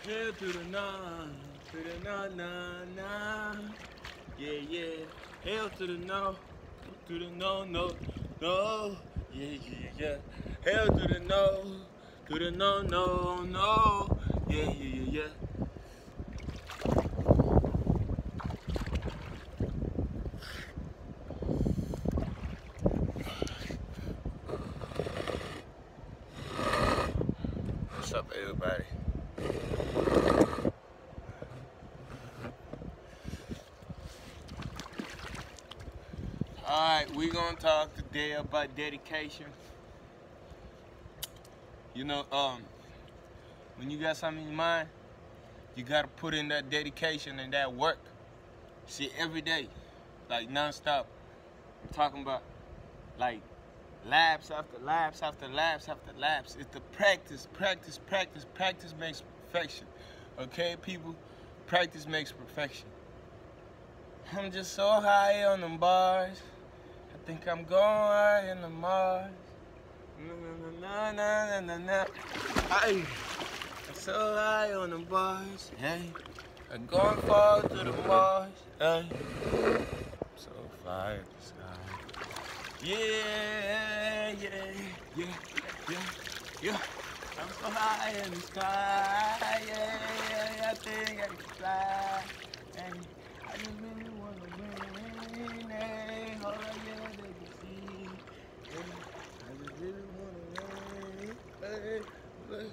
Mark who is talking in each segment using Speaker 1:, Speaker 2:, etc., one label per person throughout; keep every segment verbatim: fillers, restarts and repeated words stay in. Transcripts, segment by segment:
Speaker 1: Hell to the nah, to the nah, nah, nah. Yeah, yeah. Hell to the no, to the no, no, no. Yeah, yeah, yeah. Hell to the no, to the no, no, no. Yeah, yeah, yeah, yeah. What's up, everybody? Alright, we're gonna talk today about dedication. You know, um, when you got something in your mind, you gotta put in that dedication and that work. See, every day, like non-stop. I'm talking about like laps after laps after laps after laps. It's the practice, practice, practice. Practice makes perfection. Okay, people? Practice makes perfection. I'm just so high on them bars. I think I'm going high in the Mars. Na na na na na na. Hey, I'm so high on the bars. Hey, I'm going far to the Mars. Hey, so far in the sky. Yeah, yeah, yeah, yeah, yeah. I'm so high in the sky. Yeah, yeah, I think I can fly. Hey, I just really wanna win. Hey, hold on, yeah, they can see. Hey, I just really wanna win. Hey, hey.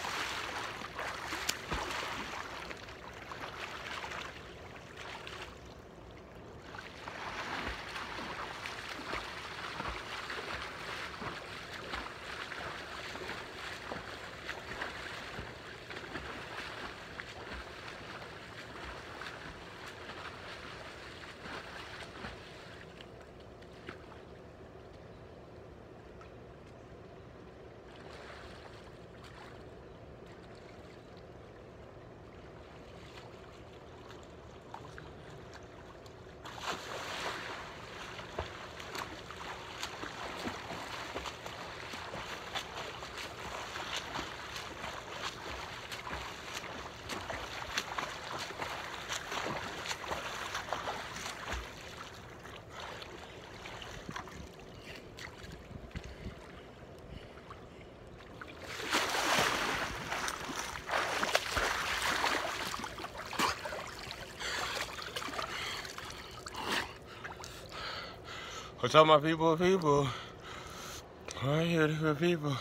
Speaker 1: What's up, my people, people? I'm here to people.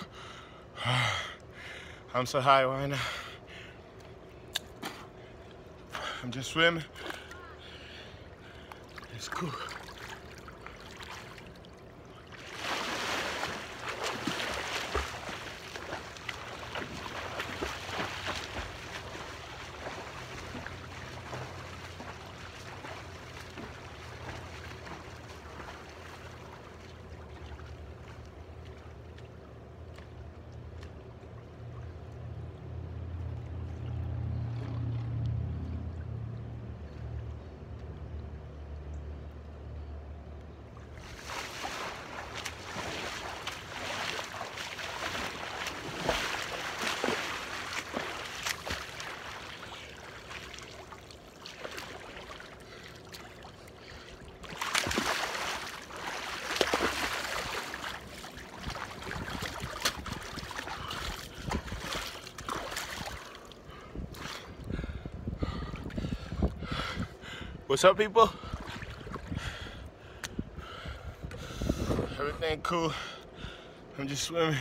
Speaker 1: I'm so high right now. I'm just swimming. It's cool. What's up, people? Everything cool. I'm just swimming.